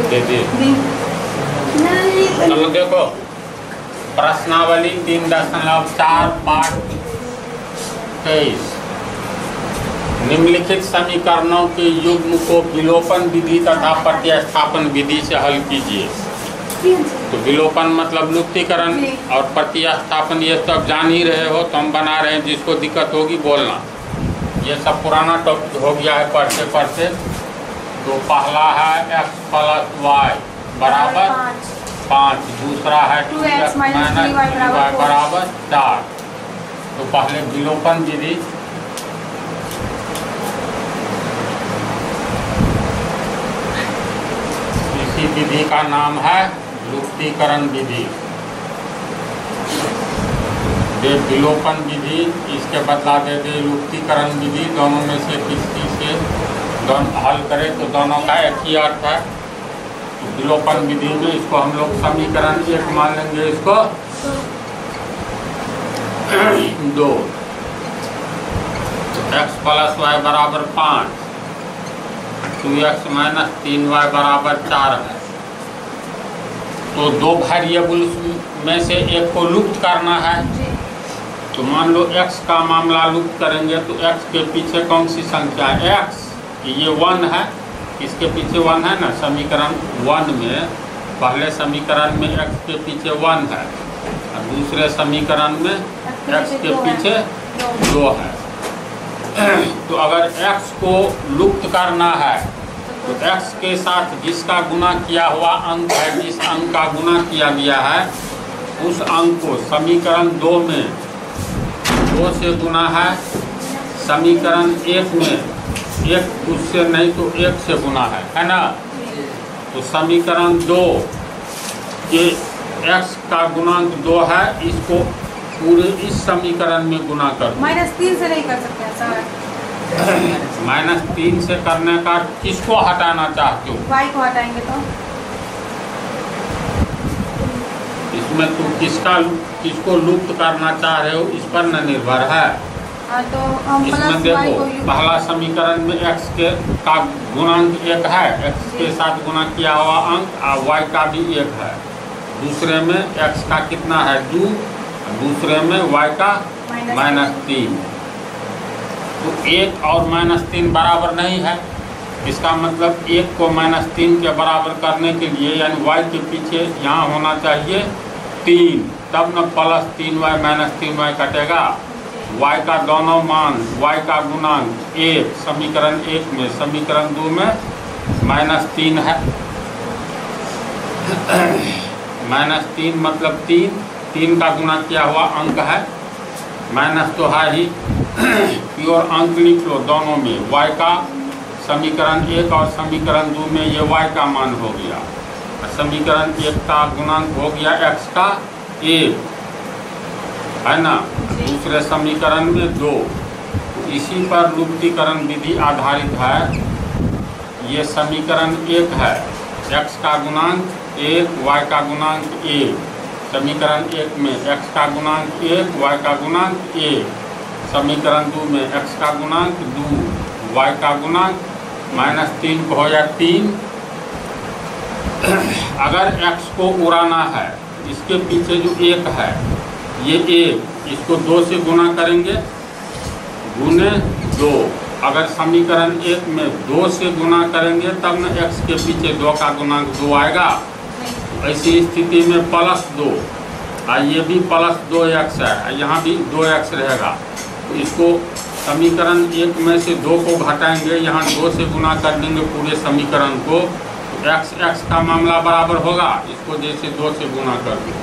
दे दे। चलो देखो, प्रश्नावली 3.4 पाठ 23। निम्नलिखित समीकरणों के युग्म को विलोपन विधि तथा प्रतिस्थापन विधि से हल कीजिए। तो विलोपन मतलब लुप्तीकरण और प्रतिस्थापन ये सब जान ही रहे हो, तो हम बना रहे हैं। जिसको दिक्कत होगी बोलना। ये सब पुराना टॉपिक हो गया है पढ़ते पढ़ते। तो पहला है x प्लस y बराबर 5, दूसरा है 2x माइनस 3y बराबर 4। तो पहले विलोपन विधि, इसी विधि का नाम है लुप्तीकरण विधि। दे विलोपन विधि, इसके बदला दे दे लुप्तीकरण विधि। दोनों में से किसी से हल करें तो दोनों का एक ही अर्थ है। तो विलोपन विधि में इसको हम लोग समीकरण 1 मान लेंगे, इसको 2। तो x प्लस y बराबर 5, 2x माइनस 3y बराबर 4 है। तो दो वेरिएबल्स में से एक को लुप्त करना है। तो मान लो x का मामला लुप्त करेंगे तो x के पीछे कौन सी संख्या है? x, ये 1 है, इसके पीछे 1 है ना। समीकरण 1 में, पहले समीकरण में x के पीछे 1 है और दूसरे समीकरण में x के पीछे 2 है। तो अगर x को लुप्त करना है तो x के साथ जिसका गुना किया हुआ अंक है, जिस अंक का गुना किया गया है, उस अंक को समीकरण 2 में 2 से गुना है, समीकरण 1 में 1 उससे नहीं तो 1 से गुना है ना। तो समीकरण 2 के x का गुणांक 2 है, इसको पूरे इस समीकरण में गुना कर। -3 से नहीं कर सकते सर। -3 से करने का किसको हटाना चाहते हो? y को हटाएंगे तो इसमें तुम किसको लुप्त करना चाह रहे हो इस पर न निर्भर है। तो हम इसमें देखो, पहला समीकरण में x का गुणांक 1 है, x के साथ गुना किया हुआ अंक, और y का भी 1 है। दूसरे में x का कितना है? 2, दूसरे में y का -3। तो 1 और -3 बराबर नहीं है। इसका मतलब 1 को -3 के बराबर करने के लिए, यानी y के पीछे यहाँ होना चाहिए 3, तब न +3y -3y कटेगा। y का दोनों मान, y का गुणांक 1 समीकरण 1 में, समीकरण 2 में -3 है। -3 मतलब 3 का गुना किया हुआ अंक है, माइनस तो है ही। प्योर अंक लिख लो दोनों में, y का समीकरण 1 और समीकरण 2 में ये y का मान हो गया। समीकरण 1 का गुणांक हो गया x का 1, है ना। दूसरे समीकरण में 2। इसी पर लुप्तीकरण विधि आधारित है। ये समीकरण 1 है, x का गुणांक 1, y का गुणांक 1। समीकरण 1 में x का गुणांक 1, y का गुणांक 1। समीकरण 2 में x का गुणांक 2, y का गुणांक -3 को हो या 3। अगर x को उड़ाना है, इसके पीछे जो 1 है, ये 1, इसको 2 से गुना करेंगे, गुने 2। अगर समीकरण 1 में 2 से गुना करेंगे तब न x के पीछे 2 का गुणांक 2 आएगा। ऐसी स्थिति में +2, ये भी +2x है, यहाँ भी 2x रहेगा। तो इसको समीकरण 1 में से 2 को घटाएंगे, यहाँ 2 से गुना कर देंगे पूरे समीकरण को, तो x का मामला बराबर होगा। इसको जैसे 2 से गुना कर देंगे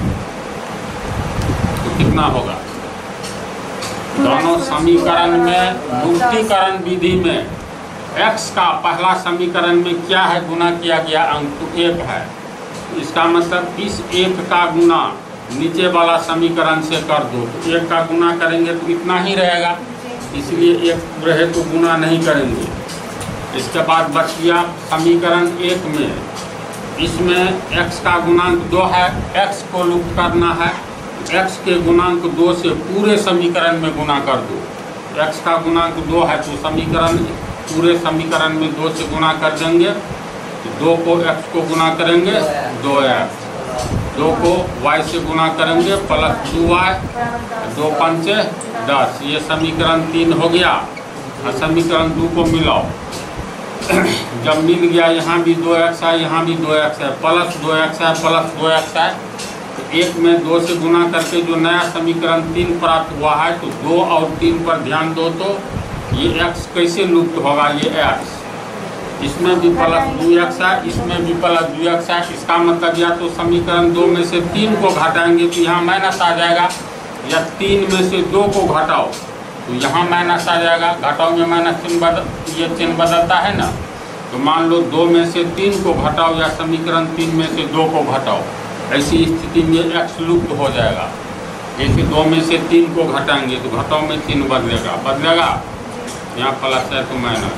तो कितना होगा? दोनों समीकरण में लुप्तीकरण विधि में x का पहला समीकरण में क्या है? गुना किया गया अंक तो 1 है। इसका मतलब इस 1 का गुना नीचे वाला समीकरण से कर दो, तो 1 का गुना करेंगे तो इतना ही रहेगा, इसलिए 1 रहे तो गुना नहीं करेंगे। इसके बाद बच गया समीकरण 1 में, इसमें x का गुणांक 2 है, x को लुप्त करना है, x के गुणांक 2 से पूरे समीकरण में गुना कर दो। x का गुणांक 2 है तो समीकरण पूरे समीकरण में 2 से गुना कर देंगे तो 2 को x को गुना करेंगे 2x, 2 को y से गुना करेंगे प्लस 2y, 2 पंचे 10। ये समीकरण 3 हो गया। और समीकरण 2 को मिलाओ। जब मिल गया यहाँ भी 2x है, यहाँ भी 2x है, प्लस 2x है, प्लस 2x है, तो एक में 2 से गुना करके जो नया समीकरण 3 प्राप्त हुआ है, तो 2 और 3 पर ध्यान दो तो ये x कैसे लुप्त होगा। ये x इसमें भी प्लस 2x है, इसमें भी प्लस 2x है। इसका मतलब या तो समीकरण 2 में से 3 को घटाएंगे तो यहाँ माइनस आ जाएगा, या 3 में से 2 को घटाओ तो यहाँ माइनस आ जाएगा। घटाओ में माइनस ये चिन्ह बदलता है ना। तो मान लो 2 में से 3 को घटाओ या समीकरण 3 में से 2 को घटाओ, ऐसी स्थिति में x लुप्त हो जाएगा। जैसे 2 में से 3 को घटाएंगे तो घटाओ में चिन्ह बदलेगा, यहाँ प्लस है तो माइनस।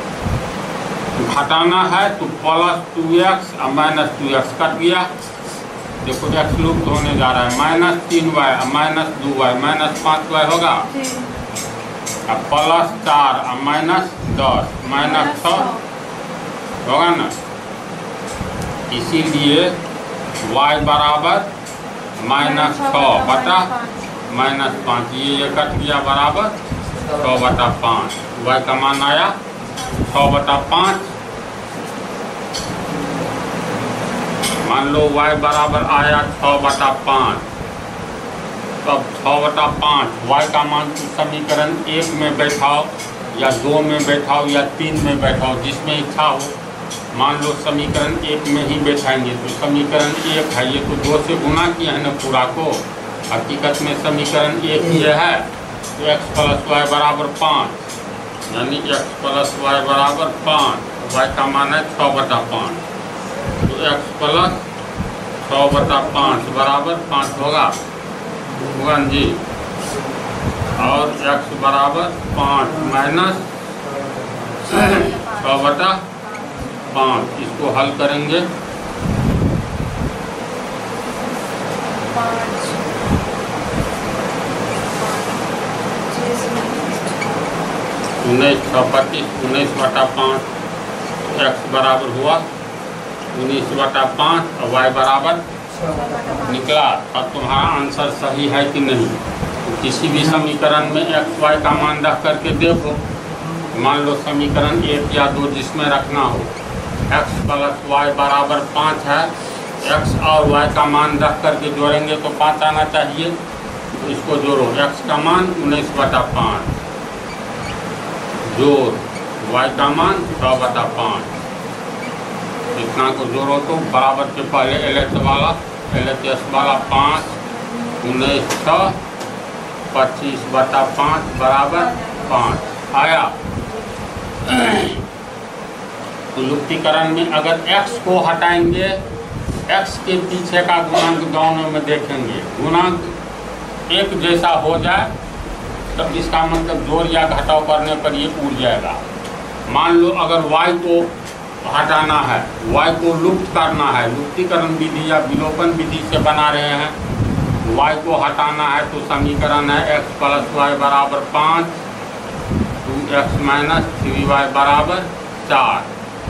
घटाना है तो प्लस 2x और माइनस 2x कट गया। देखो x लुप्त होने जा रहा है। माइनस 3y और माइनस 2y, माइनस 5y होगा। अब प्लस 4 और माइनस 10, माइनस 6 होगा ना। इसीलिए y बराबर माइनस 6 बटा माइनस 5, ये कट गया बराबर 6 बटा 5। y का मान आया 6 बटा 5। मान लो y बराबर आया 6 बटा 5, तब 6 बटा 5 y का मान समीकरण 1 में बैठाओ या 2 में बैठाओ या 3 में बैठाओ, जिसमें इच्छा हो। मान लो समीकरण 1 में ही बैठाएंगे तो समीकरण 1 है, ये तो 2 से गुना किया है ना पूरा को। हकीकत में समीकरण 1 ये है तो x प्लस वाई बराबर 5, यानी x प्लस वाई बराबर 5। y का मान है 6 बटा 5, तो x प्लस 6 बटा 5 बराबर 5 होगा जी। और x बराबर 5 माइनस 6 बटा 5, इसको हल करेंगे 19 6 25, 19 बटा 5, x बराबर हुआ 19 बटा 5 और y बराबर निकला। अब तुम्हारा आंसर सही है कि नहीं। तो किसी भी समीकरण में x y का मान रख करके देखो। मान लो समीकरण 1 या 2 जिसमें रखना हो, x प्लस वाई बराबर 5 है, x और y का मान रख करके जोड़ेंगे तो 5 आना चाहिए। तो इसको जोड़ो, x का मान 19 बटा 5 जोड़ y का मान 6 बटा 5, इतना को जोड़ो तो बराबर के पहले LHS वाला 5 19 6 25 बटा 5 बराबर 5 आया। तो लुप्तीकरण में अगर x को हटाएंगे, x के पीछे का गुणांक दोनों में देखेंगे, गुणांक एक जैसा हो जाए तब इसका मतलब जोड़ या घटाव करने पर ये उड़ जाएगा। मान लो अगर y को हटाना है, y को लुप्त करना है, लुप्तीकरण विधि या विलोपन विधि से बना रहे हैं, y को हटाना है तो समीकरण है x प्लस वाई बराबर 5, 2x माइनस 3y बराबर 4।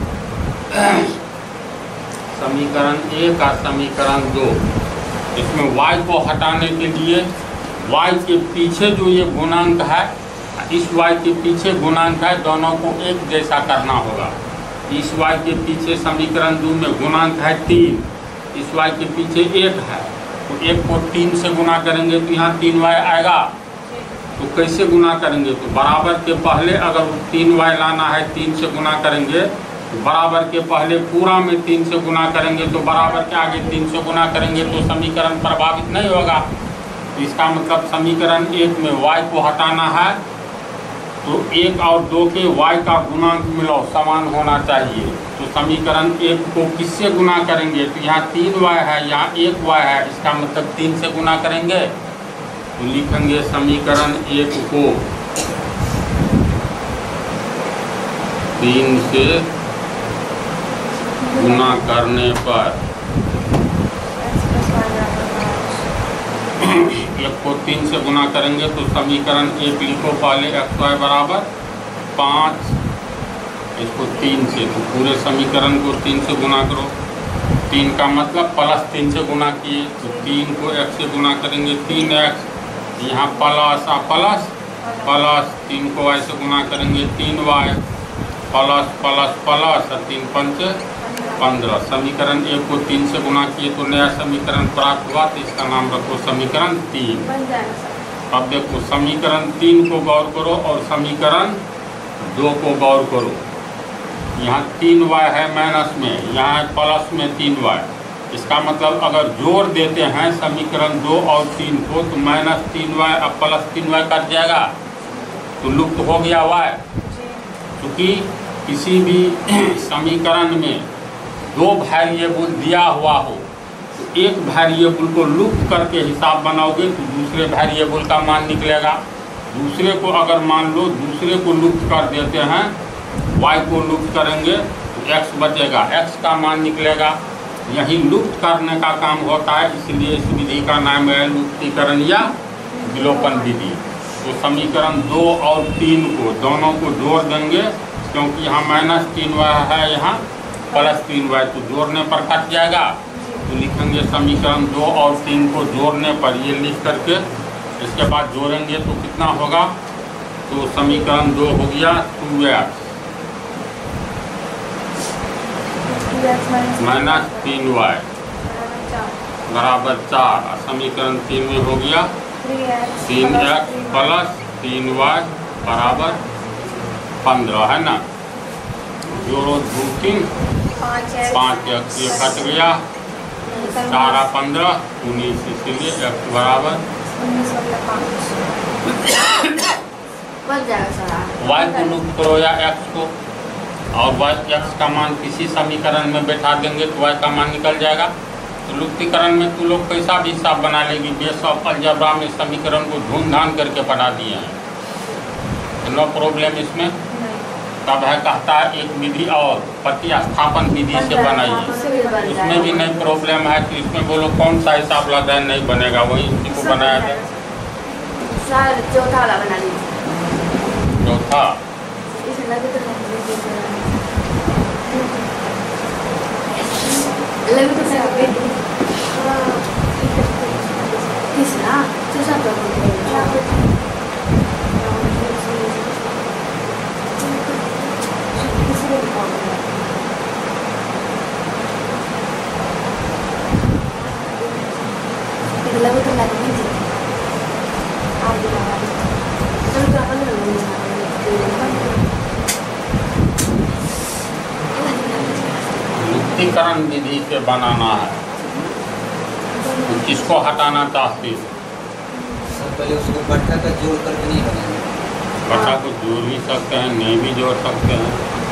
समीकरण 1 और समीकरण 2, इसमें y को हटाने के लिए y के पीछे जो ये गुणांक है, इस y के पीछे गुणांक है, दोनों को एक जैसा करना होगा। इस y के पीछे समीकरण 2 में गुणांक है 3, इस y के पीछे 1 है, तो 1 को 3 से गुना करेंगे तो यहाँ 3y आएगा। तो कैसे गुना करेंगे, तो बराबर के पहले अगर 3y लाना है 3 से गुना करेंगे, तो बराबर के पहले पूरा में 3 से गुना करेंगे, तो बराबर के आगे 3 से गुना करेंगे तो समीकरण प्रभावित नहीं होगा। तो इसका मतलब समीकरण 1 में y को हटाना है तो 1 और 2 के y का गुणांक मिलाओ समान होना चाहिए। तो समीकरण 1 को किससे गुना करेंगे, तो यहाँ 3y है, यहाँ 1y है, इसका मतलब 3 से गुना करेंगे तो लिखेंगे समीकरण 1 को 3 से गुना करने पर 1 को 3 से गुना करेंगे तो समीकरण 1 लिखो पहले x y बराबर 5 इसको 3 से, तो पूरे समीकरण को 3 से गुना करो। 3 का मतलब प्लस 3 से गुना किए, तो 3 को x से गुना करेंगे 3x, यहाँ प्लस प्लस प्लस 3 को y से गुना करेंगे 3y, प्लस प्लस प्लस और 3 पंच 15। समीकरण 1 को 3 से गुना किए तो नया समीकरण प्राप्त हुआ, तो इसका नाम रखो समीकरण 3। बन जाएगा सर। अब देखो समीकरण 3 को गौर करो और समीकरण 2 को गौर करो। यहाँ 3y है माइनस में, यहाँ है प्लस में 3y। इसका मतलब अगर जोड़ देते हैं समीकरण 2 और 3 को तो माइनस 3y अब प्लस 3y कट जाएगा, तो लुप्त हो गया y। क्योंकि किसी भी समीकरण में 2 वेरिएबल दिया हुआ हो तो एक वेरिएबल को लुप्त करके हिसाब बनाओगे तो दूसरे वेरिएबल का मान निकलेगा। दूसरे को अगर मान लो दूसरे को लुप्त कर देते हैं, y को लुप्त करेंगे तो x बचेगा, x का मान निकलेगा। यही लुप्त करने का काम होता है, इसलिए इस विधि का नाम है लुप्तीकरण या विलोपन विधि। तो समीकरण 2 और 3 को दोनों को जोड़ देंगे, क्योंकि यहाँ माइनस 3y है, यहाँ प्लस 3y, तो जोड़ने पर कट जाएगा। तो लिखेंगे समीकरण 2 और 3 को जोड़ने पर, ये लिख करके इसके बाद जोड़ेंगे तो कितना होगा, तो समीकरण 2 हो गया 2x माइनस 3y बराबर 4। समीकरण 3 में हो गया 3x प्लस 3y बराबर 15, है ना। जोड़ो 2 3 5x, ये कट गया 4 15 19, इसीलिए x बराबर y को लुप्त करो या x को, और x का मान किसी समीकरण में बैठा देंगे तो y का मान निकल जाएगा। तो लुप्तीकरण में तू लोग कैसा भी हिसाब बना लेगी, बेस ऑफ अलजेब्रा में समीकरण को ढूंढ ढांड करके पढ़ा दिए हैं, नो प्रॉब्लम इसमें। तब है कहता है एक विधि और प्रतिस्थापन विधि से बनाइए, इसमें भी नहीं प्रॉब्लम है। तो इसमें बोलो कौन सा हिसाब लग रहा है, नहीं बनेगा, वही इसी को बनाया जाए। चौथा वाला बना लीजिए। चौथा तीसरा लुप्तीकरण विधि से बनाना है, तो किसको हटाना चाहती हो? पहले उसको बट्टा का जोड़ करके नहीं बनाएंगे। बट्टा को जोड़ भी सकते हैं, नहीं भी जोड़ सकते हैं,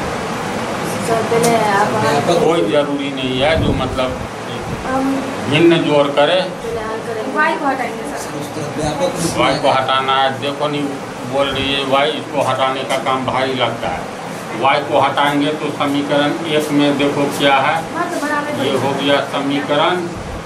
कोई जरूरी नहीं है। जो मतलब भिन्न जोड़ करे y को हटाएंगे सर। y को हटाना है। देखो नहीं बोल रही है y, इसको हटाने का काम भारी लगता है। y को हटाएंगे तो समीकरण 1 में देखो क्या है, ये हो गया समीकरण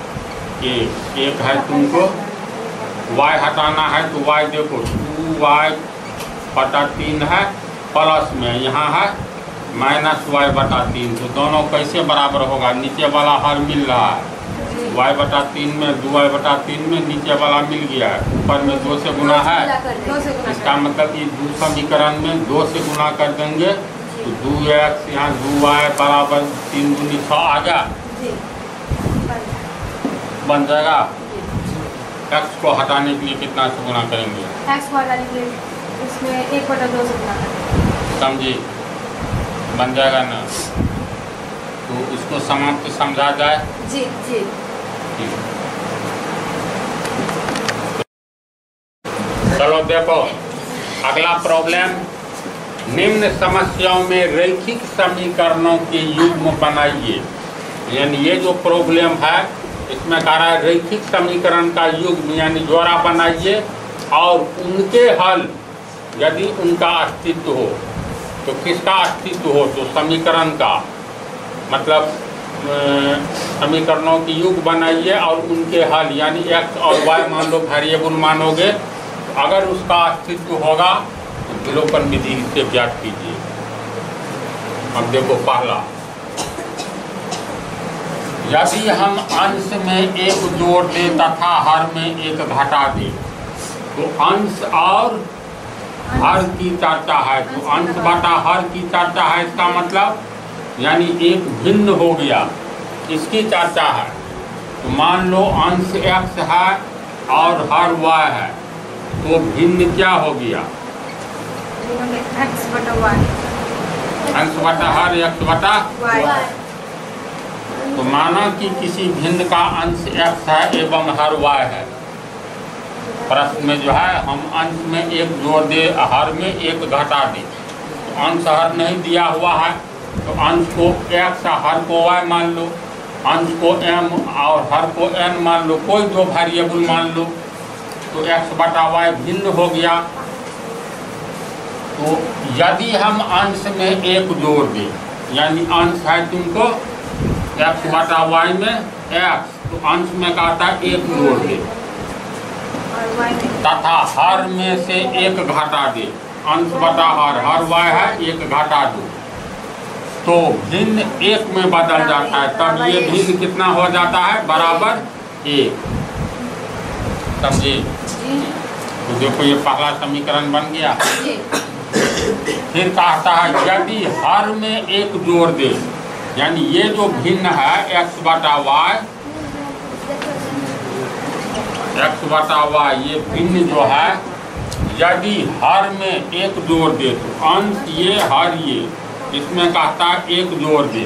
1 है। तुमको y हटाना है तो y देखो 2y बटा 3 है, प्लस में यहाँ है माइनस y बटा 3, तो दोनों कैसे बराबर होगा, नीचे वाला हर मिल रहा है, y बटा 3 में 2y बटा 3 में नीचे वाला मिल गया है, ऊपर में 2 से गुना है। इसका मतलब ये 2 समीकरण में 2 से गुना कर देंगे तो 2x यहाँ 2y बराबर 3 दूनी 6 आ गया, बन जाएगा। x को हटाने के लिए कितना से गुना करेंगे, x को हटाने के लिए इसमें 1/2 से गुना करेंगे, समझे, बन जाएगा ना। तो इसको समाप्त समझा जाए। जी जी। चलो देखो अगला प्रॉब्लम, निम्न समस्याओं में रैखिक समीकरणों के युग्म बनाइए। यानी ये जो प्रॉब्लम है इसमें कह रहा है रैखिक समीकरण का युग्म यानी जोड़ा बनाइए और उनके हल यदि उनका अस्तित्व हो। तो किसका अस्तित्व हो, तो समीकरण का, मतलब समीकरणों की युग बनाइए और उनके हल यानी x और y मान लो वेरिएबल मानोगे, तो अगर उसका अस्तित्व होगा तो विलोपन विधि से ज्ञात कीजिए। अब देखो पहला, यदि हम अंश में एक जोड़ दे तथा हर में एक घटा दे तो अंश और हर की चर्चा है। तो अंश बटा हर की चर्चा है, इसका मतलब यानी एक भिन्न हो गया, इसकी चर्चा है। तो मान लो अंश x है और हर y है, तो भिन्न क्या हो गया? x बटा y। अंश बटा हर x बटा y। तो माना कि किसी भिन्न का अंश x है एवं हर y है। प्रश्न में जो है हम अंश में एक जोड़ दे, हर में एक घटा दे। तो अंश हर नहीं दिया हुआ है, तो अंश को x हर को y मान लो, अंश को m और हर को n मान लो, कोई दो वेरिएबल मान लो। तो x बटा y भिन्न हो गया। तो यदि हम अंश में एक जोड़ दें, यानी अंश है तुमको x बटा y में x, तो अंश में कहता है एक जोड़ दे तथा हर में से एक घटा दे। अंश बटा हर y है, एक घटा दो, तो भिन्न एक में बदल जाता है। तब ये भिन्न कितना हो जाता है? बराबर एक। समझे? तो देखो ये पहला समीकरण बन गया। फिर कहता है यदि हर में एक जोड़ दे, यानी ये जो भिन्न है x बटा y, ये भिन्न जो है यदि हर में एक जोड़ दे, तो अंश ये हर ये, इसमें कहता है एक जोड़ दे,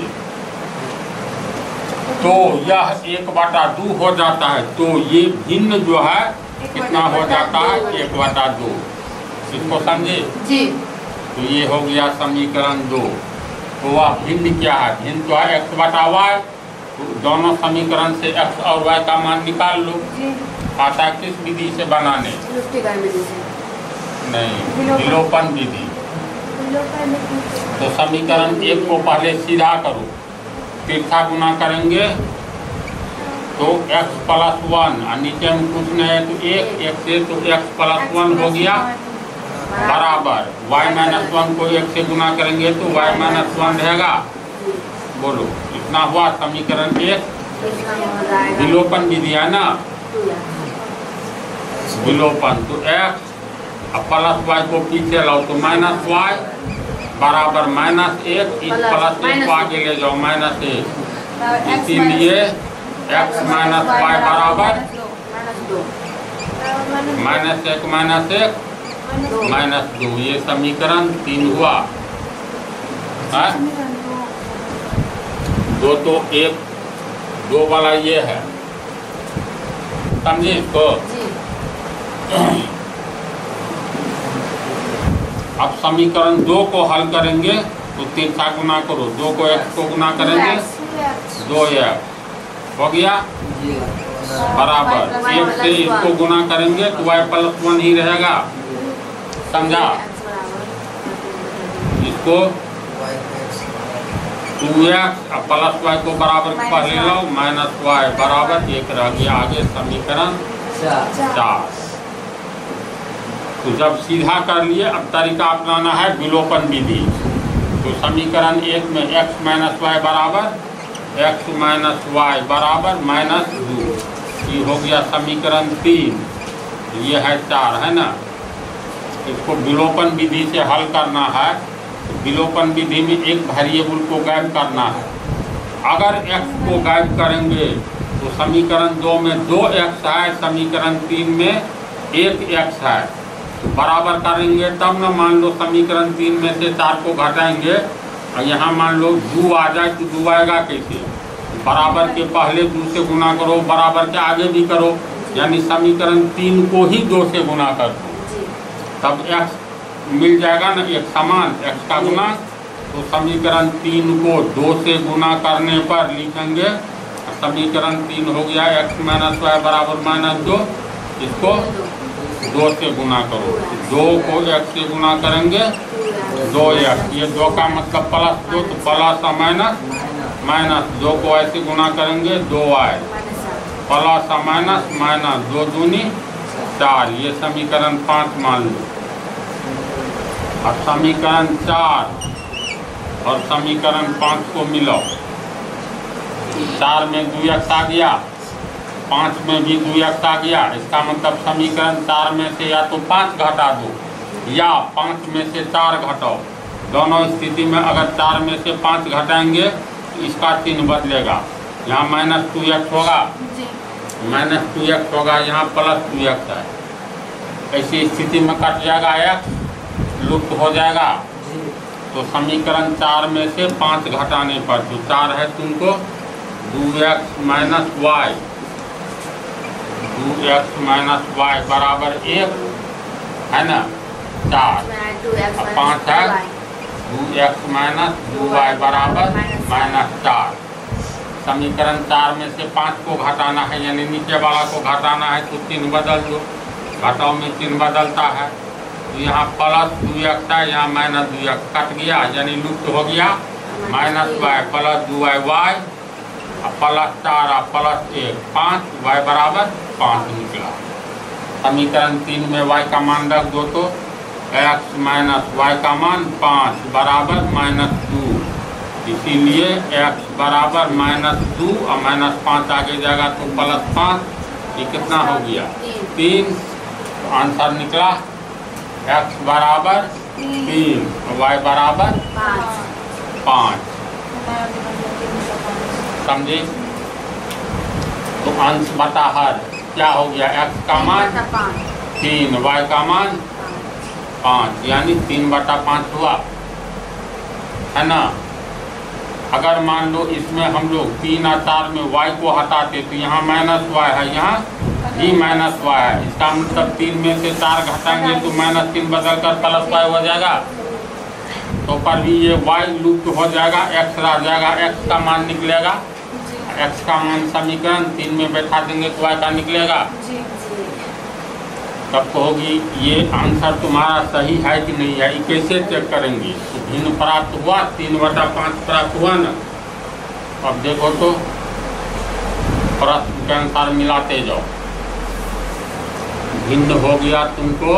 तो यह 1/2 हो जाता है। तो ये भिन्न जो है कितना हो जाता है? 1/2। इसको समझे जी। तो ये हो गया समीकरण 2। तो वह भिन्न क्या है? भिन्न तो है x बटा y। तो दोनों समीकरण से x और y का मान निकाल लो। आता किस विधि से बनाने? नहीं, विलोपन विधि। तो समीकरण 1 को पहले सीधा करो, तिरछा गुना करेंगे तो x + 1, नीचे में कुछ नहीं है तो 1 से, तो x + 1 हो गया बराबर y - 1 को 1 से गुना करेंगे तो y - 1 रहेगा। बोलो इतना हुआ समीकरण 1। विलोपन विधि है ना, विलोपन। तो x प्लस y को पीछे लाओ तो -y बराबर -1, इस +1 को आगे ले जाओ -1, इसीलिए x - y बराबर -1 -1 -2। ये समीकरण 3 हुआ है। 2 तो 1 2 वाला ये है, समझे इसको? अब समीकरण 2 को हल करेंगे तो तिरछा गुना करो, 2 को x को गुना करेंगे 2x हो गया बराबर 1 से इसको गुना करेंगे तो y + 1 ही रहेगा। समझा? इसको 2x प्लस y को बराबर पहले लो, -y बराबर 1 रह गया। आगे समीकरण 4। तो जब सीधा कर लिए, अब तरीका अपनाना है विलोपन विधि। तो समीकरण 1 में x - y बराबर x - y बराबर -2। ये हो गया समीकरण 3। ये है 4, है ना। इसको विलोपन विधि से हल करना है। विलोपन विधि में एक वेरिएबल को गायब करना है। अगर x को गायब करेंगे तो समीकरण 2 में 2x है, समीकरण 3 में 1x है, तो बराबर करेंगे तब न। मान लो समीकरण 3 में से 4 को घटाएंगे और यहाँ मान लो 2 आ जाए तो 2 आएगा कैसे? बराबर के पहले 2 से गुना करो, बराबर के आगे भी करो, यानी समीकरण 3 को ही 2 से गुना कर दो, तब x मिल जाएगा ना, एक समान x का गुना। तो समीकरण 3 को 2 से गुना करने पर लिखेंगे, समीकरण 3 हो गया x - y बराबर -2। इसको 2 से गुना करो, 2 को x से गुना करेंगे 2x। ये 2 का मतलब +2, तो प्लस माइनस 2 को ऐसे गुना करेंगे 2y प्लस -2 दूनी 4। ये समीकरण 5 मान लो। अब समीकरण 4 और समीकरण 5 को मिलाओ। 4 में 2x आ गया, 5 में भी 2x आ गया। इसका मतलब समीकरण 4 में से या तो 5 घटा दो या 5 में से 4 घटाओ। दोनों स्थिति में अगर 4 में से 5 घटाएंगे तो इसका चिन्ह बदलेगा। यहाँ -2x होगा, -2x होगा, यहाँ +2x है। ऐसी स्थिति में कट जाएगा, x लुप्त हो जाएगा। तो समीकरण 4 में से 5 घटाने पर जो 4 है तुमको 2x minus Y, 2x minus Y बराबर 1 है ना, 4 अब 5 है 2x माइनस 2y बराबर -4। समीकरण 4 में से 5 को घटाना है, यानी नीचे वाला को घटाना है तो चिन्ह बदल दो। घटाओ में चिन्ह बदलता है तो यहाँ +2x है, यहाँ -2x कट गया यानी लुप्त हो गया। -y + 2y y +4 +1 5 y बराबर 5 निकला। समीकरण 3 में y का मान रख दो तो x माइनस y का मान 5 बराबर -2। इसीलिए x बराबर -2 और -5 आगे जाएगा तो +5। ये कितना हो गया 3। तो आंसर निकला x बराबर 3 और y बराबर 5। समझे? तो अंश बटा हर क्या हो गया, x का मान 3 y का मान 5 यानी 3/5 हुआ, है ना। अगर मान लो इसमें हम लोग 3 और 4 में y को हटाते तो यहाँ -y है, यहाँ भी -y है। इसका मतलब 3 में से 4 घटाएंगे तो -3 बदल कर +y हो जाएगा। तो पर भी ये y लुप्त हो जाएगा, x रह जाएगा, x का मान निकलेगा। x का मान समीकरण 3 में बैठा देंगे तो y का निकलेगा। तब कहोगी ये आंसर तुम्हारा सही है कि नहीं है। ये कैसे चेक करेंगे? तो भिन्न प्राप्त हुआ, 3/5 प्राप्त हुआ ना। अब देखो तो प्रश्न के अनुसार मिलाते जाओ। भिन्न हो गया तुमको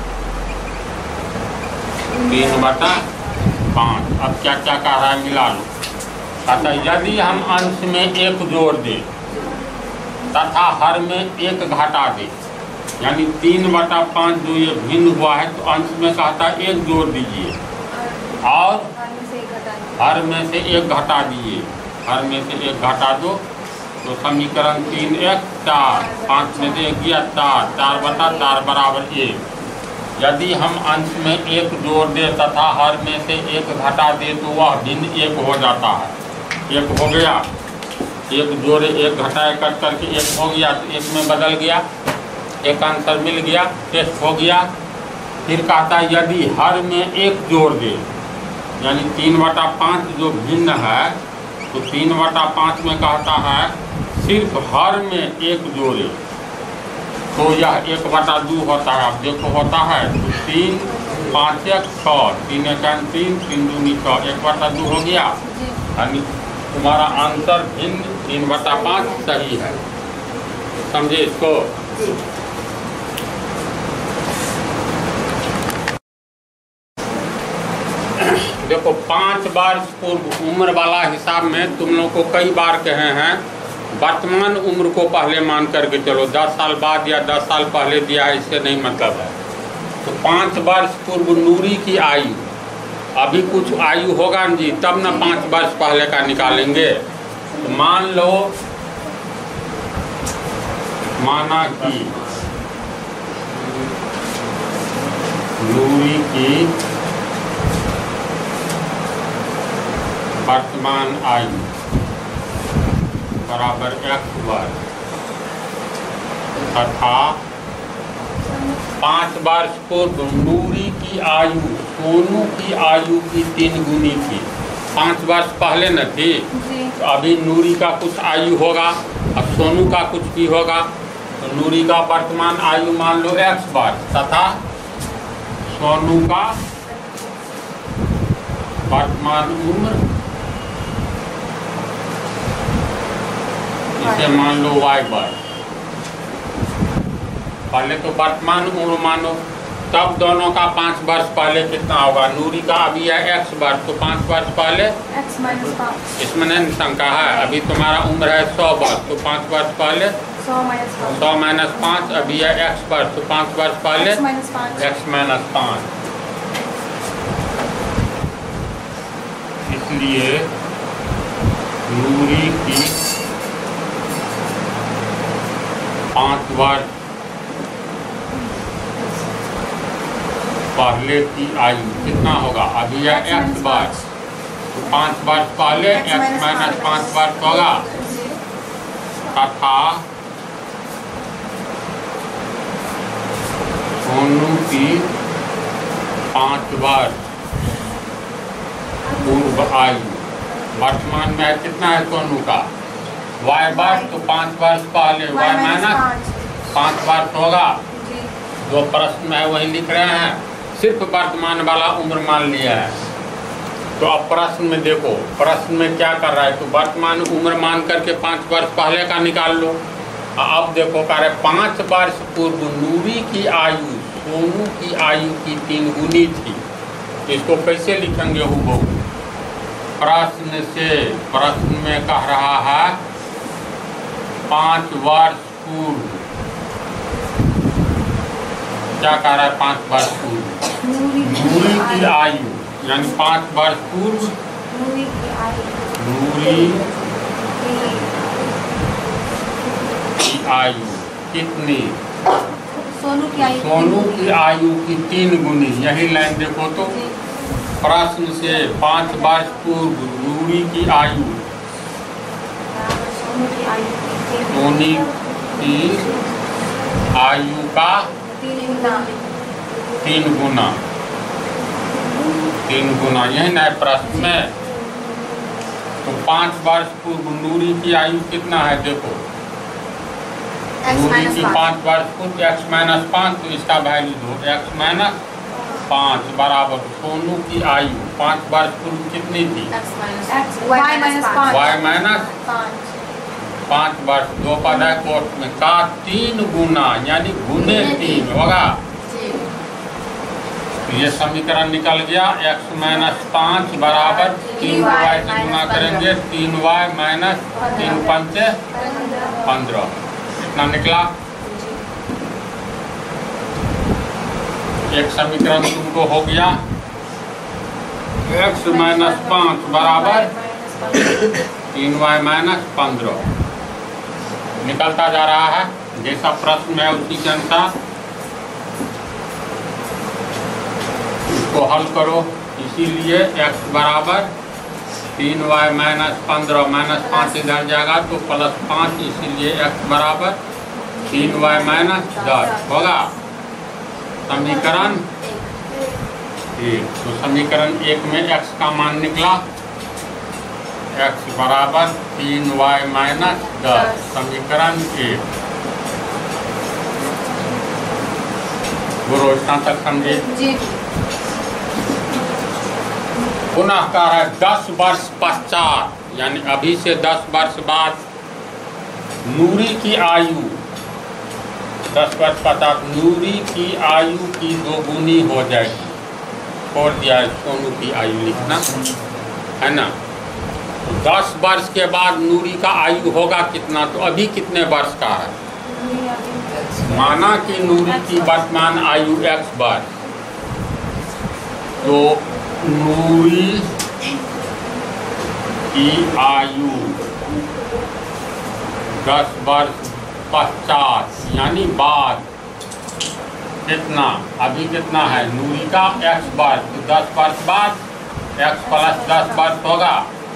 3/5। अब क्या क्या कह रहा है मिला लो। अतः यदि हम अंश में 1 जोड़ दें तथा हर में 1 घटा दें, यानी 3/5 जो ये भिन्न हुआ है तो अंश में कहता है 1 जोड़ दीजिए और हर में से 1 घटा दीजिए। हर में से 1 घटा दो तो समीकरण 3x 4, 5 में से 1 गया 4, 4/4 बराबर 1। यदि हम अंश में 1 जोड़ दे तथा हर में से 1 घटा दे तो वह भिन्न 1 हो जाता है। 1 हो गया, 1 जोड़े 1 घटाए कट करके 1 हो गया तो 1 में बदल गया, एक आंसर मिल गया, टेस्ट हो गया। फिर कहता है यदि हर में 1 जोड़ दे, यानी 3/5 जो भिन्न है तो 3/5 में कहता है सिर्फ हर में 1 जोड़े तो यह 1/2 होता है। अब देखो होता है तो 3 5 1 6, 3 1 3, 3 2 6, 1/2 हो गया। यानी तुम्हारा आंसर भिन्न 3/5 सही है। समझे इसको? देखो 5 वर्ष पूर्व उम्र वाला हिसाब में तुम लोग को कई बार कहे हैं वर्तमान उम्र को पहले मान करके चलो। 10 साल बाद या 10 साल पहले दिया है इससे नहीं मतलब है। तो 5 वर्ष पूर्व नूरी की आयु, अभी कुछ आयु होगा न जी तब ना 5 वर्ष पहले का निकालेंगे। तो मान लो माना कि नूरी की वर्तमान आयु बराबर x वर्ष तथा 5 वर्ष पूर्व नूरी की आयु सोनू की आयु की 3 गुनी थी। 5 वर्ष पहले न थी तो अभी नूरी का कुछ आयु होगा, अब सोनू का कुछ भी होगा। तो नूरी का वर्तमान आयु मान लो x वर्ष तथा सोनू का वर्तमान उम्र इसे मान लो y वर्ष। पहले तो वर्तमान उम्र मानो तब दोनों का 5 वर्ष पहले कितना होगा? नूरी का अभी है x वर्ष, तो 5 वर्ष पहले x माइनस 5। इसमें नहीं शंका है। अभी तुम्हारा उम्र है 100 वर्ष, तो 5 वर्ष पहले 100 माइनस 5। 100 माइनस 5। अभी है x वर्ष, तो 5 वर्ष पहले x माइनस 5। x minus 5। इसलिए नूरी की 5 वर्ष पहले की आयु कितना होगा? अभी है x वर्ष, तो 5 वर्ष पहले x माइनस 5 वर्ष होगा। तथा सोनू की 5 वर्ष पूर्व आयु वर्तमान में है कितना है सोनू का? y वर्ष, तो 5 वर्ष पहले y माइनस 5 वर्ष होगा। जो प्रश्न में है वही लिख रहे हैं, सिर्फ वर्तमान वाला उम्र मान लिया है। तो अब प्रश्न में देखो, प्रश्न में क्या कर रहा है? तो वर्तमान उम्र मान करके 5 वर्ष पहले का निकाल लो। अब देखो कह रहे 5 वर्ष पूर्व नूरी की आयु सोनू की आयु की 3 गुनी थी। इसको कैसे लिखेंगे हुबहू? प्रश्न में कह रहा है 5 वर्ष पूर्व, क्या कह रहा है? 5 वर्ष पूर्व नूरी की आयु, यानी 5 वर्ष पूर्व नूरी की आयु कितनी? सोनू की आयु की 3 गुनी। यही लाइन देखो तो प्रश्न से 5 वर्ष पूर्व नूरी की आयु सोनी की आयु का 3 गुना। यही ना प्रश्न में। तो 5 वर्ष पूर्व नूरी की आयु कितना है? देखो नूरी की 5 वर्ष पूर्व x माइनस 5, तो इसका वैल्यू दो x माइनस 5 बराबर सोनू की आयु 5 वर्ष पूर्व कितनी थी? y माइनस 5 वर्ष। 2 पद है कोर्ट में का 3 गुना, यानी गुने 3 होगा। ये समीकरण निकल गया। x माइनस 5 बराबर 3y से गुना करेंगे 3y माइनस 3 पंचे 15। इतना निकला। एक समीकरण तुमको हो गया। x माइनस 5 बराबर 3y माइनस 15 निकलता जा रहा है। जैसा प्रश्न है उसी के अनुसार इसको हल करो। इसीलिए x बराबर 3y माइनस 15 माइनस 5 इधर जाएगा तो प्लस 5, इसीलिए x बराबर 3y माइनस 10 होगा। समीकरण 1। तो समीकरण 1 में x का मान निकला x बराबर 3y माइनस 10। समीकरण 1। गुरु इतना तक समझे? पुनः कह रहा है 10 वर्ष पश्चात, यानी अभी से 10 वर्ष बाद नूरी की आयु 10 वर्ष पश्चात नूरी की आयु की 2 गुनी हो जाएगी। छोड़ दिया है सोनू की आयु लिखना, है ना। 10 वर्ष के बाद नूरी का आयु होगा कितना? तो अभी कितने वर्ष का है? माना कि नूरी की वर्तमान आयु x वर्ष, तो नूरी की आयु 10 वर्ष पश्चात यानी बाद कितना? अभी कितना है नूरी का x वर्ष, तो 10 वर्ष बाद x प्लस 10 वर्ष होगा।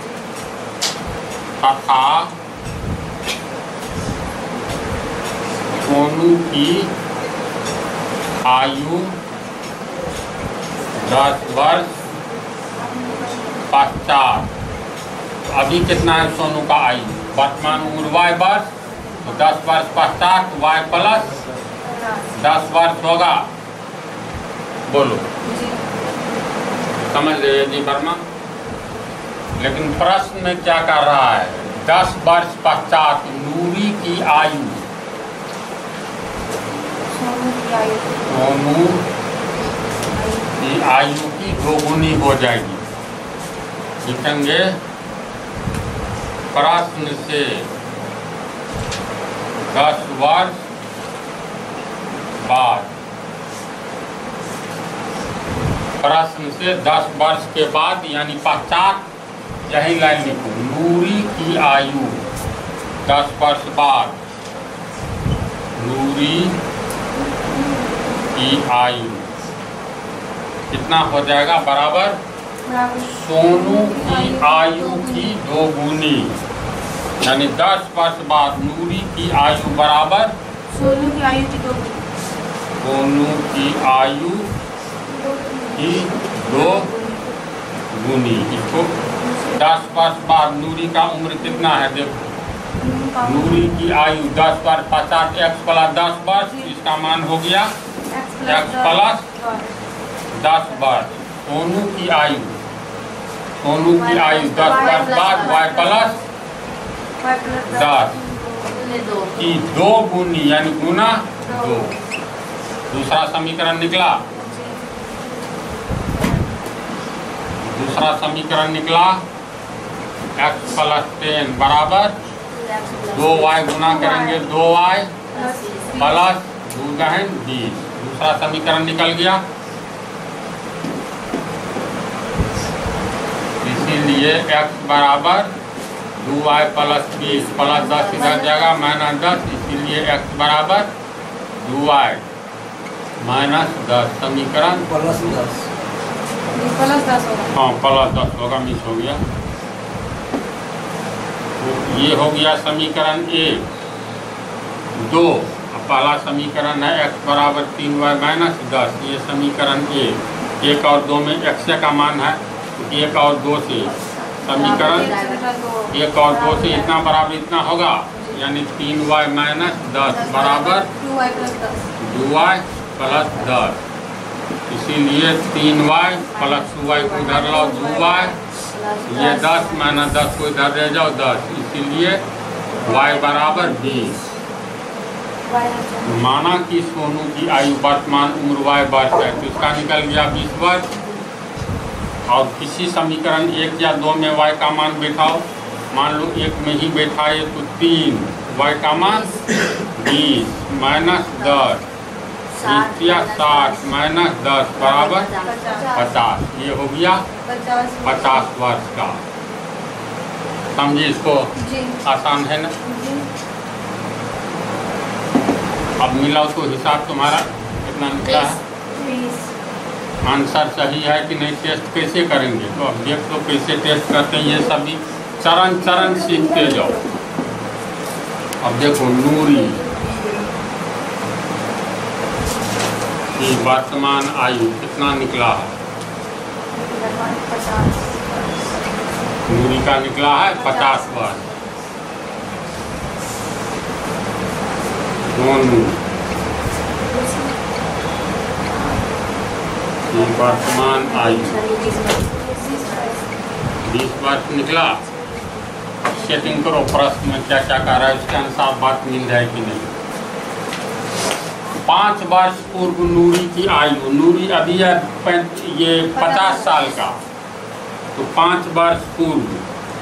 तथा सोनू की आयु 10 वर्ष पश्चात, तो अभी कितना है सोनू का आयु? वर्तमान उम्र y वर्ष, तो 10 वर्ष पश्चात y प्लस 10 वर्ष होगा। बोलो समझ रहे जी वर्मा? लेकिन प्रश्न में क्या कर रहा है? 10 वर्ष पश्चात नूरी की आयु सोनू आयु की दोगुनी हो जाएगी। लिखेंगे प्रश्न से 10 वर्ष बाद, प्रश्न से 10 वर्ष के बाद यानी पश्चात, यही लाइन लिखो, नूरी की आयु 10 वर्ष बाद, नूरी की आयु कितना हो जाएगा, बराबर सोनू की आयु की दोगुनी, यानी 10 वर्ष बाद नूरी की आयु बराबर सोनू की आयु की दोगुनी, सोनू की आयु की दोगुनी। इसको 10 वर्ष बाद नूरी का उम्र कितना है, देखो नूरी की आयु 10 वर्ष 50 x प्लस 10 वर्ष, इसका मान हो गया x प्लस 10 वर्ष। सोनू की आयु, सोनू की आयु 10 वर्ष बाद y प्लस 10 की दोगुनी यानी गुना 2। दूसरा समीकरण निकला, दूसरा समीकरण निकला x प्लस 10 बराबर 2y गुना करेंगे 2y प्लस 2 गहन 20। दूसरा समीकरण निकल गया, इसीलिए x बराबर 2y प्लस 20 प्लस 10 इधर जाएगा माइनस 10, इसीलिए x बराबर 2y माइनस 10। समीकरण प्लस 10 होगा। हाँ प्लस 10 होगा, मिस हो गया। तो ये हो गया समीकरण 1। 2 पहला समीकरण है x बराबर 3y माइनस 10, ये समीकरण 1। 1 और 2 में x का मान है, 1 और 2 से समीकरण 1 और 2 से इतना बराबर इतना होगा, यानी 3y माइनस 10 बराबर 2y प्लस 10। 2y प्लस 10, इसीलिए 3y प्लस 2y को इधर लाओ 2y, ये 10 माइनस 10 को इधर ले जाओ 10, इसीलिए y बराबर 20। माना कि सोनू की आयु वर्तमान उम्र y वर्ष है, तो इसका निकल गया 20 वर्ष। और किसी समीकरण 1 या 2 में y का मान बैठाओ, मान लो 1 में ही बैठाए तो 3, y का मान 20 माइनस 10 60 माइनस 10 बराबर 50। ये हो गया 50 वर्ष का। समझिए इसको, आसान है ना। अब मिलाओ तो हिसाब तुम्हारा कितना निकला है, आंसर सही है कि नहीं, टेस्ट कैसे करेंगे, तो अब देख लो कैसे टेस्ट करते हैं। ये सभी चरण चरण सीखते जाओ। अब देखो नूरी की वर्तमान आयु कितना निकला है, नूरी का निकला है 50 वर्ष। सोनू की वर्तमान आयु 20 वर्ष निकला। सेटिंग करो प्रश्न में क्या क्या कह रहा है, उसके अनुसार बात मिल जाए कि नहीं। 5 वर्ष पूर्व नूरी की आयु, नूरी अभी है ये 50 साल का, तो 5 वर्ष पूर्व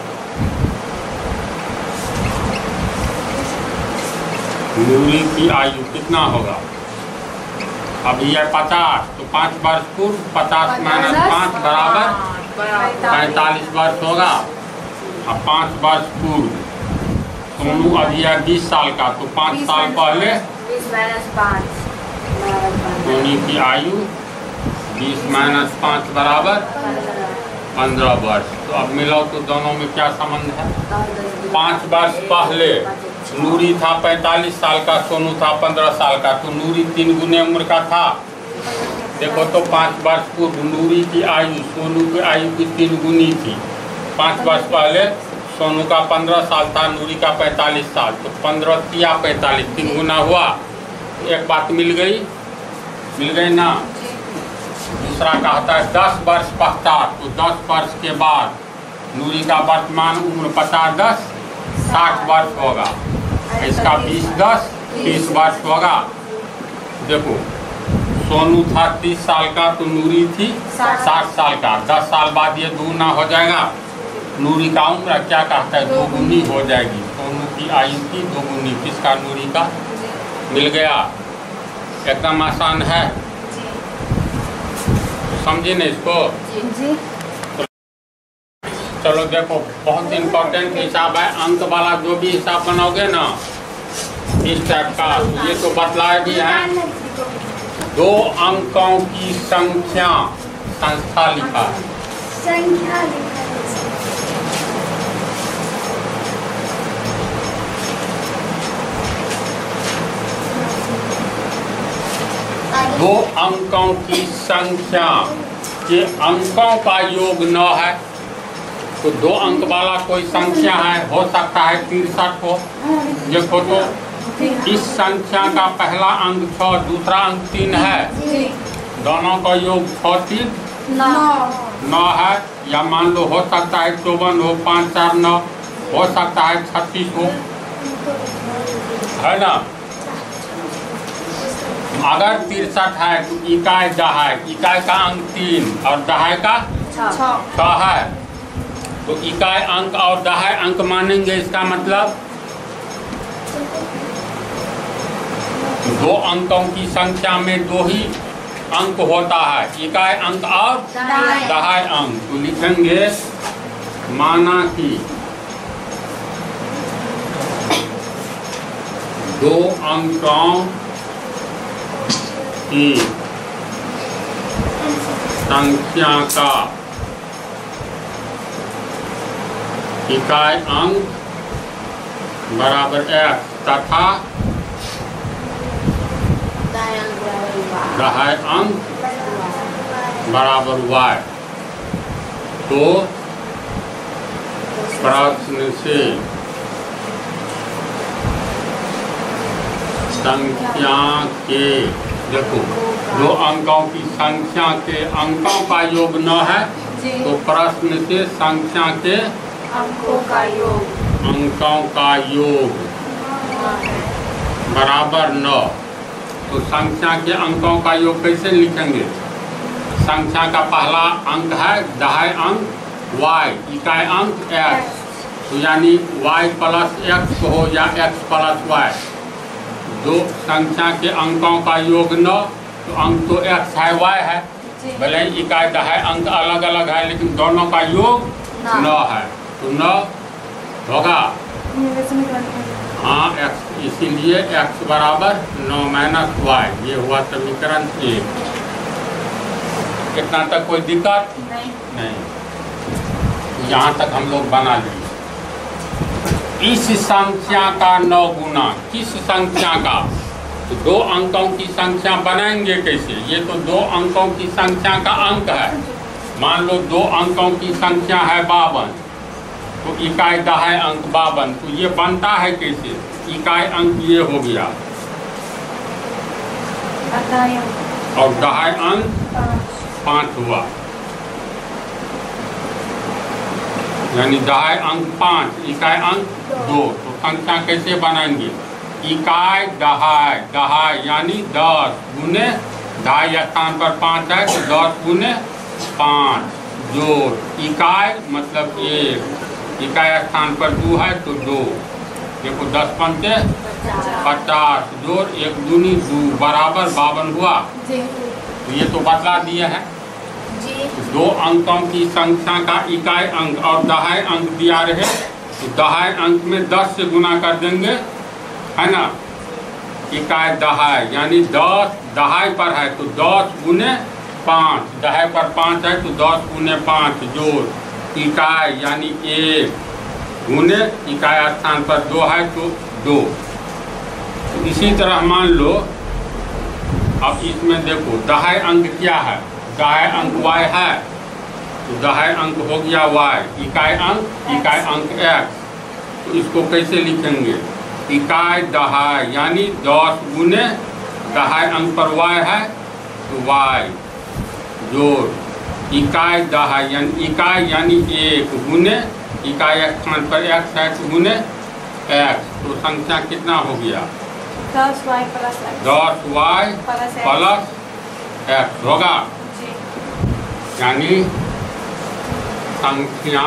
नूरी की आयु कितना होगा, अभी है 50, तो 5 वर्ष पूर्व 50 माइनस 5 बराबर 45 वर्ष होगा। अब 5 वर्ष पूर्व सोनू अभी है 20 साल का, तो 5 साल पहले 20 माइनस 5 सोनू की आयु 20 माइनस 5 बराबर 15 वर्ष। तो अब मिलाओ तो दोनों में क्या संबंध है। 5 वर्ष पहले नूरी था 45 साल का, सोनू था 15 साल का, तो नूरी 3 गुने उम्र का था। देखो तो 5 वर्ष पूर्व नूरी की आयु सोनू की आयु की 3 गुनी थी। 5 वर्ष पहले सोनू का 15 साल था, नूरी का 45 साल, तो 15 या 45 3 गुना हुआ। एक बात मिल गई ना। दूसरा कहता है 10 वर्ष पश्चात, तो 10 वर्ष के बाद नूरी का वर्तमान उम्र 50 10 60 वर्ष होगा, इसका 20 10 30 वर्ष होगा। देखो सोनू था 30 साल का तो नूरी थी 60 साल का। 10 साल बाद ये दूना हो जाएगा। नूरी का उम्र क्या कहता है, दोगुनी हो जाएगी। सोनू की आयु की दोगुनी, किसका, नूरी का। मिल गया, एकदम आसान है। समझे ना इसको। जी। चलो देखो, बहुत इम्पोर्टेंट हिसाब है। अंक वाला जो भी हिसाब बनाओगे ना इस टाइप का, ये तो बतलाए भी है। 2 अंकों की संख्या, संख्या लिखा है। संख्या लिखा है। 2 अंकों की संख्या के अंकों का योग 9 है। तो 2 अंक वाला कोई संख्या है, हो सकता है 63 हो। देखो तो इस संख्या का पहला अंक 6, दूसरा अंक 3 है। दोनों का योग 6 3 9 है। या मान लो हो सकता है 54 हो, 5 4 9, हो सकता है 36 हो, है ना। अगर 63 है तो इकाई दहाई, इकाई का अंक 3 और दहाई का 6 है। तो इकाई अंक और दहाई अंक मानेंगे। इसका मतलब 2 अंकों की संख्या में 2 ही अंक होता है, इकाई अंक और दहाई अंक। तो लिखेंगे माना कि 2 अंकों की संख्या का इकाई अंक बराबर x तथा दहाई अंक बराबर y। तो प्रश्न से संख्या के, देखो 2 अंकों की संख्या के अंकों का योग 9 है। तो प्रश्न से संख्या के अंकों का योग बराबर 9। तो संख्या के अंकों का योग कैसे लिखेंगे। संख्या का पहला अंक है दहाई अंक y, इकाई अंक x। तो यानी y प्लस x हो या x प्लस y। 2 संख्या के अंकों का योग 9। तो अंक तो x है y है, भले इकाई दहाई अंक अलग अलग है लेकिन दोनों का योग 9 है। तो 9 होगा, हाँ x, इसीलिए x बराबर 9 माइनस y। ये हुआ समीकरण 1। कितना तक कोई दिक्कत नहीं। यहाँ तक हम लोग बना लेंगे। इस संख्या का 9 गुना, किस संख्या का। तो 2 अंकों की संख्या बनाएंगे कैसे। ये तो 2 अंकों की संख्या का अंक है। मान लो 2 अंकों की संख्या है 52, तो इकाई दहाई अंक 52। तो ये बनता है कैसे, इकाई अंक ये हो गया और दहाई अंक 5 हुआ, यानी दहाई अंक 5, इकाई अंक 2। तो संख्या कैसे बनाएंगे, इकाई दहाई, दहाई यानी 10 गुने दहाई स्थान पर 5 है तो 10 गुने 5 जोड़ इकाई मतलब 1, इकाई स्थान पर 2 है तो 2। देखो 10 पंचे 50 जोड़ 1 दूनी 2 बराबर 52 हुआ। तो ये तो बतला दिए हैं। 2 अंकों की संख्या का इकाई अंक और दहाई अंक दिया रहे तो दहाई अंक में 10 से गुना कर देंगे, है ना। इकाई दहाई यानी 10 दहाई पर है तो 10 गुने 5, दहाई पर 5 है तो 10 गुने 5 जोड़ इकाई यानी 1 गुने इकाई स्थान पर 2 है तो 2। तो इसी तरह मान लो अब इसमें देखो दहाई अंक क्या है, दहाई अंक y है तो दहाई अंक हो गया y, इकाई अंक x। तो इसको कैसे लिखेंगे, इकाई दहाई यानी 10 गुने दहाई अंक पर y है तो y जोड़ इकाई दहाई यानी 1 गुने इकाई स्थान पर x है तो गुने x। तो संख्या कितना हो गया 10y प्लस x होगा, जी यानी संख्या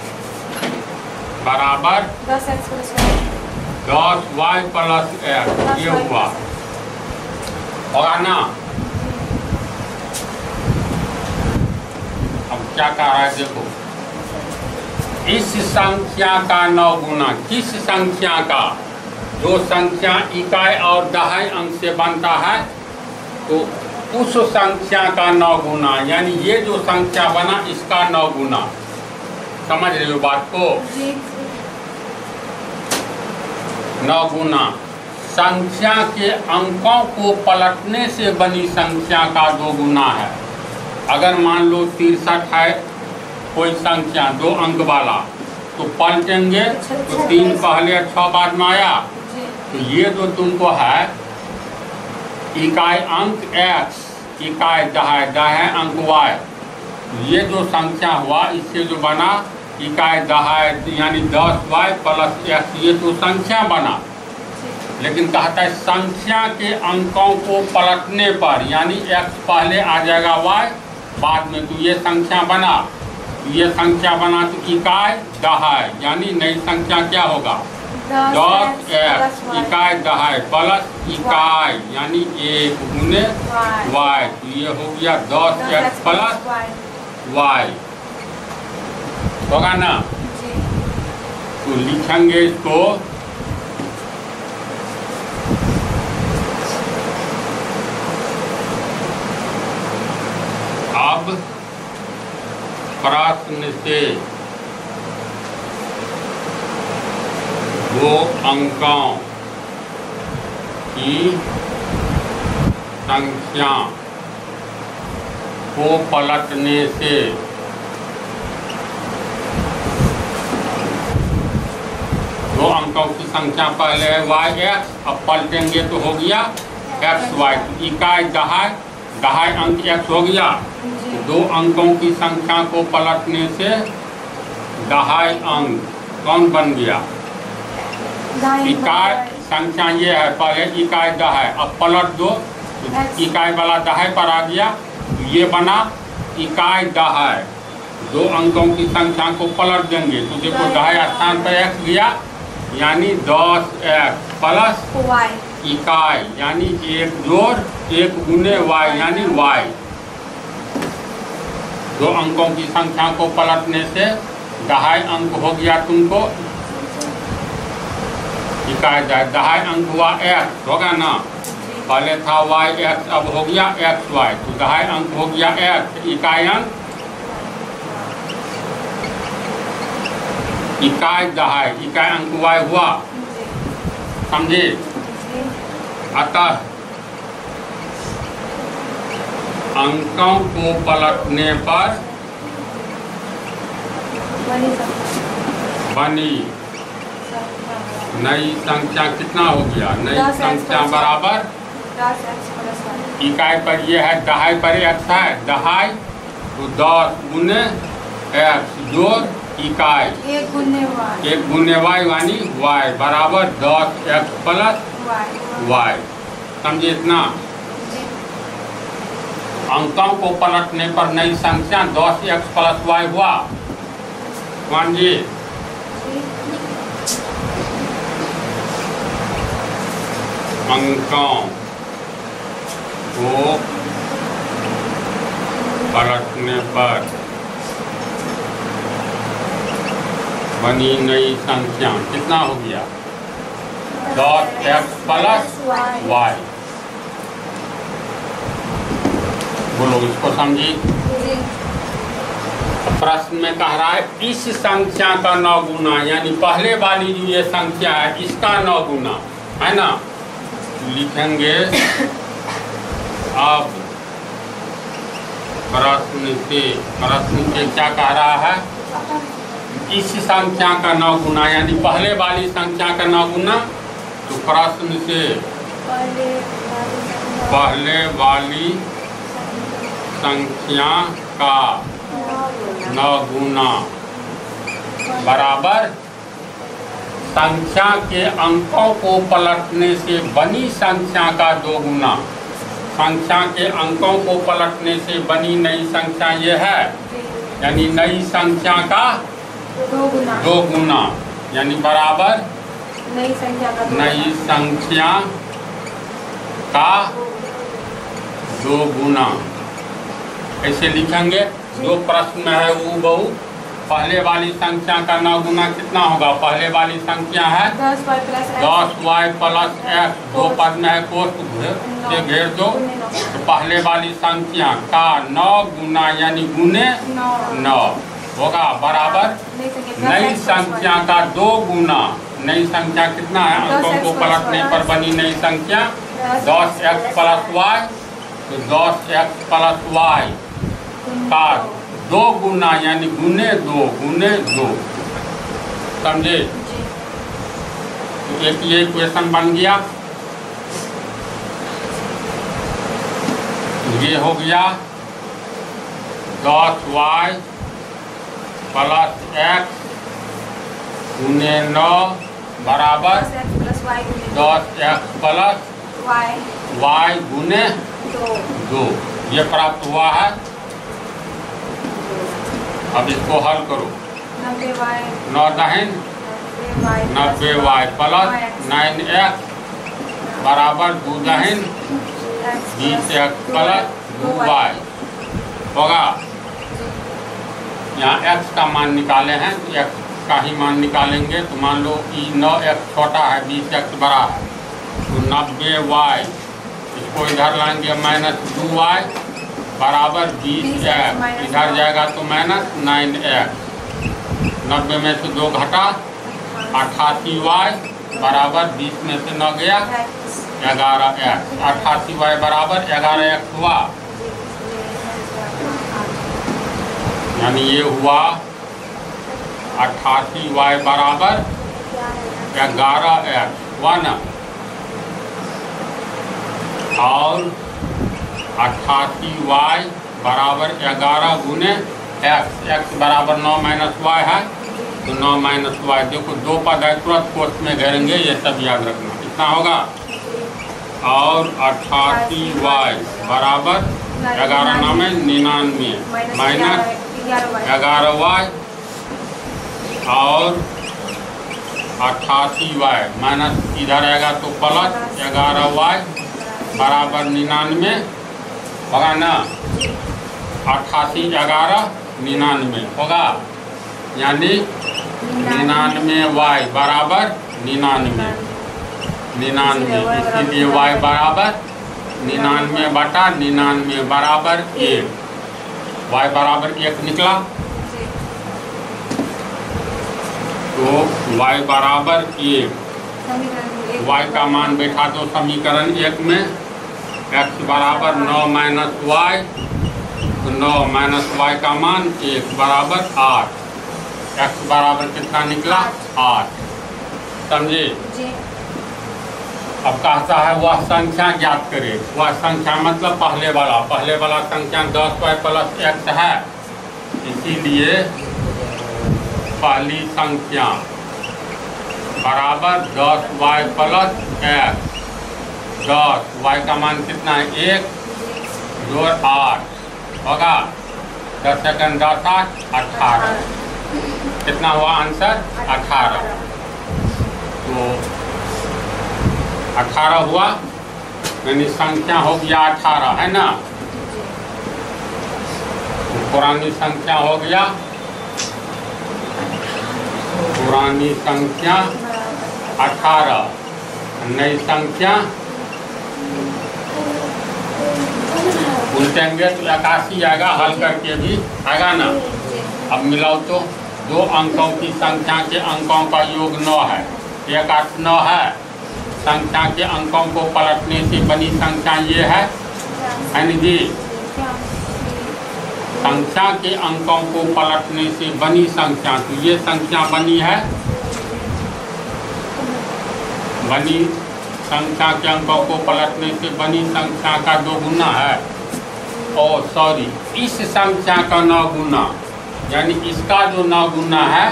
बराबर 10x plus y 10y plus x, ये हुआ, होगा ना। अब क्या कह रहा है देखो, इस संख्या का 9 गुना, किस संख्या का, जो संख्या इकाई और दहाई अंक से बनता है, तो उस संख्या का 9 गुना, यानी ये जो संख्या बना इसका 9 गुना। समझ रहे हो बात को? जी 9 गुना संख्या के अंकों को पलटने से बनी संख्या का 2 गुना है। अगर मान लो 63 है कोई संख्या 2 अंक वाला, तो पलटेंगे तो 3 पहले 6 बाद में आया, जी तो ये जो तुमको है इकाई अंक x, इकाई दहाई अंक y, ये जो संख्या हुआ इससे जो बना इकाई दहाई यानी 10y प्लस x, ये तो संख्या बना। लेकिन कहता है संख्या के अंकों को पलटने पर, यानी x पहले आ जाएगा y बाद में, तो ये संख्या बना, ये संख्या बना तो इकाई दहाई, यानी नई संख्या क्या होगा 10x इकाई दहाई प्लस इकाई यानी 1 गुने y, तो ये हो गया 10x प्लस y, होगा ना। जी तो लिखेंगे इसको अब प्रश्न से 2 अंकों की संख्या को पलटने से 2 अंकों की संख्या पहले है yx, अब पलटेंगे तो हो गया xy, तो इकाई दहाई अंक x हो गया। 2 अंकों की संख्या को पलटने से दहाई अंक कौन बन गया, इकाई संख्या ये है, पहले इकाई दहाई, अब पलट दो तो इकाई वाला दहाई पर आ गया, तो ये बना इकाई दहाई। 2 अंकों की संख्या को पलट देंगे तो देखो दहाई स्थान पर x गया, यानी 10x प्लस y इकाई यानी 1 जोड़ 1 गुने y यानी y। 2 अंकों की संख्या को पलटने से दहाई अंक हो गया तुमको इकाई दहाई अंक हुआ x, होगा ना। पहले था yx, अब हो गया xy, तो दहाई अंक हो गया x, इकाई अंक इकाई दहाई, इकाई अंक y हुआ, समझे। अतः अंकों को पलटने पर बनी नई संख्या कितना हो गया, नई संख्या बराबर 10x प्लस y, इकाई पर ये है दहाई पर x है, दहाई तो 10 गुने x जोड़ इकाई 1 गुने y 1 गुने y यानी y बराबर 10x प्लस y। समझे इतना। अंकों को पलटने पर नई संख्या 10x प्लस y हुआ, मान जी। अंकों को पलटने पर बनी नई संख्या कितना हो गया 10x प्लस y। बोलो इसको समझी। प्रश्न में कह रहा है इस संख्या का 9 गुना, यानी पहले वाली जो ये संख्या है इसका 9 गुना है ना। लिखेंगे अब प्रश्न से क्या कह रहा है, इस संख्या का 9 गुना यानी पहले वाली संख्या का 9 गुना, तो प्रश्न से पहले वाली संख्या का 9 गुना बराबर संख्या के अंकों को पलटने से बनी संख्या का 2 गुना। संख्या के अंकों को पलटने से बनी नई संख्या ये है, यानी नई संख्या का 2 गुना, 2 गुना, यानी बराबर नई संख्या का 2 नई संख्या का 2 गुना। ऐसे लिखेंगे। जो प्रश्न में है वो बहु पहले वाली संख्या का 9 गुना कितना होगा? पहले वाली संख्या है 10y plus 10y plus x, 2 पद में है कोष्ठ से घेर दो। तो पहले वाली संख्या का 9 गुना यानी गुने 9 होगा बराबर नई संख्या का 2 गुना। नई संख्या कितना है? अंकों को पलटने पर बनी नई संख्या 10x प्लस y, तो 10x प्लस y का 2 गुना यानी गुने 2 समझे? तो एक ये क्वेश्चन बन गया। ये हो गया 10y प्लस x गुने 9 बराबर 10x प्लस y गुने 2। ये प्राप्त हुआ है। अब इसको हल करो। 9 दहन 90y प्लस 9x बराबर 2 दहन 20x प्लस 2y होगा। यहाँ x का मान निकाले हैं, तो x का ही मान निकालेंगे। तो मान लो कि 9x छोटा है, 20x बड़ा है, तो 90y, इसको इधर लाएंगे माइनस 2y बराबर 20x, इधर जाएगा तो माइनस 9x। 90 में से 2 घटा 88y बराबर 20 में से 9 गया 11x। 88y बराबर 11x हुआ, यानी ये हुआ 88y बराबर 11x हुआ ना। और 88y बराबर 11 गुने x, x बराबर 9 माइनस y है, तो 9 माइनस y। देखो 2 पद है, तुरंत कोष्ठ में घेरेंगे, ये सब याद रखना। कितना होगा? और 88y बराबर 11 9 में 99 माइनस 11y और 88y माइनस इधर आएगा तो प्लस 11y बराबर 99 होगा ना। 88 11 99 होगा, यानी 99y बराबर 99, इसीलिए y बराबर 99 बटा 99 बराबर 1। y बराबर 1 निकला, तो y बराबर 1। y का मान बैठा दो समीकरण 1 में। x बराबर 9 माइनस y, तो 9 माइनस y का मान 1 बराबर 8। x बराबर कितना निकला? 8। समझे? अब कहता है वह संख्या ज्ञात करे। वह संख्या मतलब पहले वाला संख्या 10y प्लस x है, इसीलिए पहली संख्या बराबर 10y प्लस x। 10y का मान कितना है? 1 2 8 होगा। 10 सेकंड 10 8 18। कितना हुआ आंसर? 18। तो 18 हुआ, यानी संख्या हो गया 18, है ना। पुरानी संख्या हो गया, पुरानी संख्या 18, नई संख्या उल्टेंगे तो 81 आएगा, हल करके भी आएगा ना। अब मिलाओ तो 2 अंकों की संख्या के अंकों का योग 9 है, 1 8 9 है। संख्या के अंकों को पलटने से बनी संख्या ये है जी। संख्या के अंकों को पलटने से बनी संख्या, तो ये संख्या बनी है, बनी संख्या के अंकों को पलटने से बनी संख्या का 2 गुना है। और सॉरी, इस संख्या का 9 गुना, यानी इसका जो 9 गुना है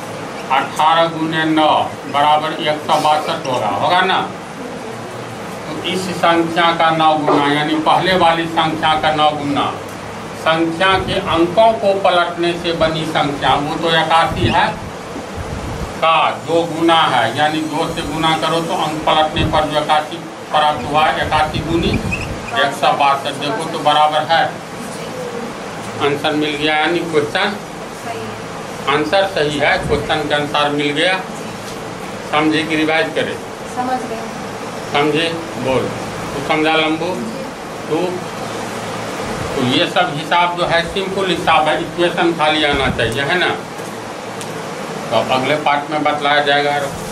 18 गुने 9 बराबर 162 होगा ना। तो इस संख्या का 9 गुना, यानी पहले वाली संख्या का 9 गुना संख्या के अंकों को पलटने से बनी संख्या, वो तो 81 है का 2 गुना है, यानी 2 से गुना करो तो अंक पलटने पर जो 81 प्राप्त हुआ, 81 गुनी 162। देखो तो बराबर है, आंसर मिल गया, यानी क्वेश्चन आंसर सही है, क्वेश्चन के अनुसार मिल गया। समझे कि रिवाइज करें? समझ गए। समझे? बोल तो समझा लंबू। तो ये सब हिसाब जो है सिंपल हिसाब है, इक्वेशन खाली आना चाहिए, है ना। तो अगले पार्ट में बतलाया जाएगा।